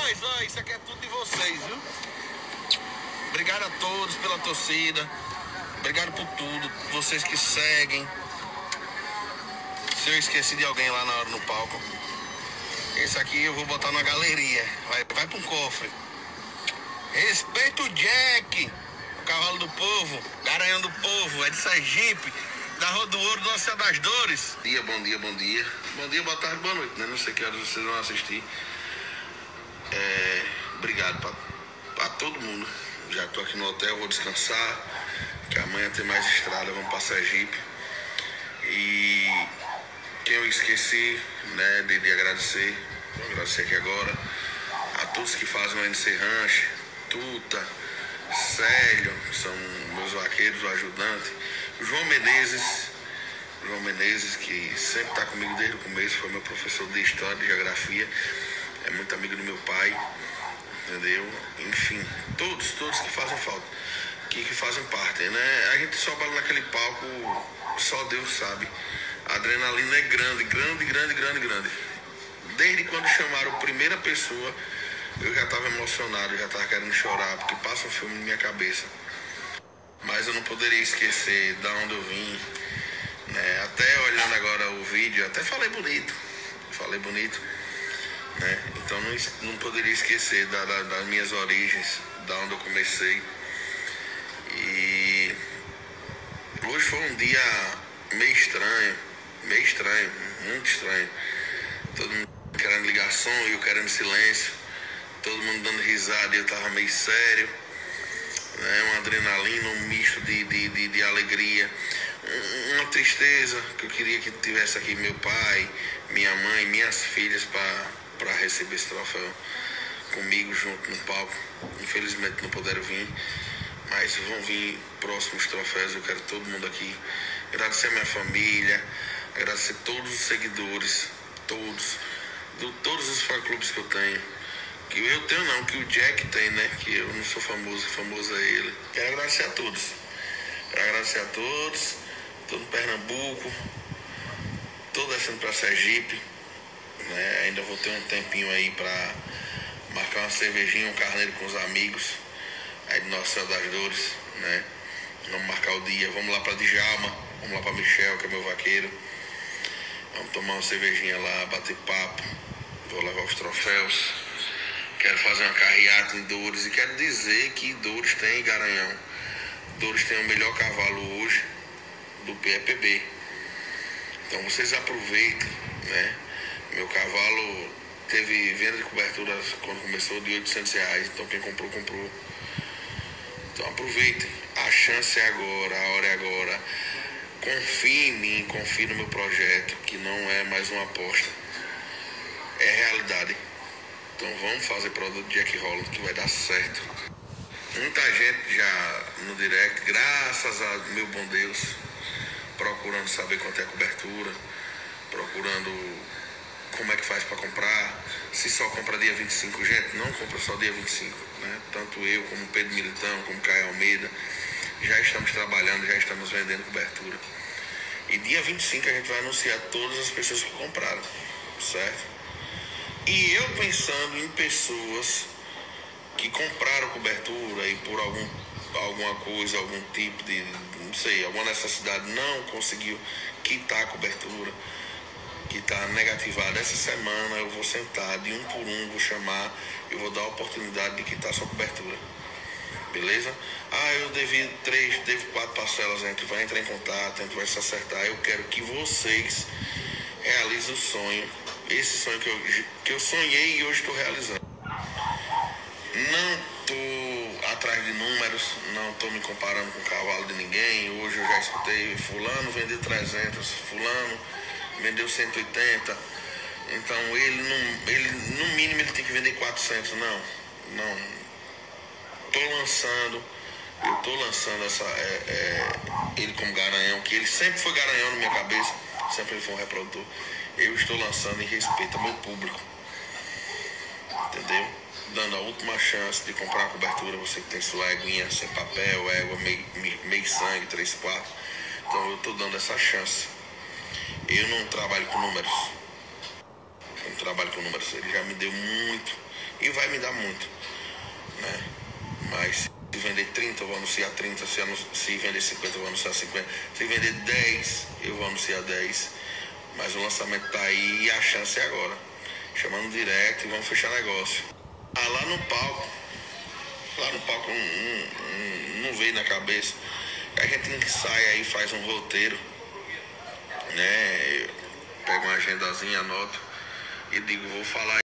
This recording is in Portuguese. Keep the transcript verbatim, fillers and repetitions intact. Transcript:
nós, ó, isso aqui é tudo de vocês, viu? Obrigado a todos pela torcida. Obrigado por tudo. Vocês que seguem. Se eu esqueci de alguém lá na hora no palco, esse aqui eu vou botar na galeria. Vai, vai para um cofre. Respeita o Jack, o cavalo do povo, garanhão do povo, é de Sergipe, da Rua do Ouro, do Oceano das Dores. Bom dia, bom dia, bom dia. Bom dia, boa tarde, boa noite, né? Não sei que horas vocês vão assistir. É, obrigado para todo mundo. Já estou aqui no hotel, vou descansar, que amanhã tem mais estrada, vamos para Sergipe. E quem eu esqueci, né, de, de agradecer, vou agradecer aqui agora, a todos que fazem o N C Ranch, Tuta, Célio, são meus vaqueiros, o ajudante, o João Menezes, João Menezes, que sempre está comigo desde o começo, foi meu professor de História, de Geografia, é muito amigo do meu pai, entendeu? Enfim, todos, todos que fazem falta, que, que fazem parte, né? A gente só bala naquele palco, só Deus sabe. A adrenalina é grande, grande, grande, grande, grande. Desde quando chamaram a primeira pessoa, eu já estava emocionado, eu já estava querendo chorar, porque passa um filme na minha cabeça. Mas eu não poderia esquecer de onde eu vim, né? Até olhando agora o vídeo, até falei bonito, falei bonito, né? Então não, não poderia esquecer da, da, das minhas origens, da onde eu comecei. E hoje foi um dia meio estranho, meio estranho, muito estranho. Todo mundo querendo ligação e eu querendo silêncio. Todo mundo dando risada e eu tava meio sério, né? Uma adrenalina, um misto de, de, de, de alegria, uma tristeza, que eu queria que tivesse aqui meu pai, minha mãe, minhas filhas para receber esse troféu comigo junto no palco. Infelizmente não puderam vir, mas vão vir próximos troféus. Eu quero todo mundo aqui. Agradecer a minha família, agradecer todos os seguidores, todos, do, todos os fã-clubes que eu tenho. Que eu tenho não, que o Jack tem, né? Que eu não sou famoso, famoso é ele. Quero agradecer a todos. Quero agradecer a todos. Todo Pernambuco. Tô descendo pra Sergipe, né? Ainda vou ter um tempinho aí pra marcar uma cervejinha, um carneiro com os amigos aí do Nosso Céu das Dores, né? Vamos marcar o dia, vamos lá pra Djalma, vamos lá pra Michel, que é meu vaqueiro. Vamos tomar uma cervejinha lá, bater papo. Vou levar os troféus. Quero fazer uma carreata em Dores e quero dizer que Dores tem Garanhão. Dores tem o melhor cavalo hoje do P E P B. Então vocês aproveitem, né? Meu cavalo teve venda de cobertura quando começou de oitocentos reais. Então quem comprou, comprou. Então aproveitem. A chance é agora, a hora é agora. Confie em mim, confie no meu projeto, que não é mais uma aposta. É realidade. Então vamos fazer produto Jack Holland que vai dar certo. Muita gente já no direct, graças a meu bom Deus, procurando saber quanto é a cobertura, procurando como é que faz para comprar, se só compra dia vinte e cinco, gente, não compra só dia vinte e cinco, né? Tanto eu como Pedro Militão, como Caio Almeida, já estamos trabalhando, já estamos vendendo cobertura. E dia vinte e cinco a gente vai anunciar todas as pessoas que compraram, certo? E eu pensando em pessoas que compraram cobertura e por algum, alguma coisa, algum tipo de, não sei, alguma necessidade não conseguiu quitar a cobertura, que está negativada. Essa semana eu vou sentar de um por um, vou chamar, eu vou dar a oportunidade de quitar sua cobertura. Beleza? Ah, eu devi três, devo quatro parcelas, a gente vai entrar em contato, a gente vai se acertar. Eu quero que vocês realizem o sonho. Esse sonho que eu, que eu sonhei e hoje estou realizando. Não estou atrás de números, não estou me comparando com o cavalo de ninguém. Hoje eu já escutei fulano vendeu trezentos, fulano vendeu cento e oitenta. Então ele, não, ele no mínimo ele tem que vender quatrocentos. Não, não. Estou lançando, eu estou lançando essa, é, é, ele como Garanhão, que ele sempre foi Garanhão na minha cabeça, sempre foi um reprodutor. Eu estou lançando em respeito ao meu público, entendeu? Dando a última chance de comprar uma cobertura, você que tem sua eguinha sem papel, égua, meio, meio sangue, três quartos. Então eu estou dando essa chance. Eu não trabalho com números. Eu não trabalho com números. Ele já me deu muito. E e vai me dar muito, né? Mas se vender trinta, eu vou anunciar trinta, se, anun se vender cinquenta, eu vou anunciar cinquenta, se vender dez, eu vou anunciar dez. Mas o lançamento tá aí e a chance é agora. Chamando direto e vamos fechar negócio. Ah, lá no palco, lá no palco não, não, não veio na cabeça. A gente sai aí, faz um roteiro, né? Eu pego uma agendazinha, anoto e digo, vou falar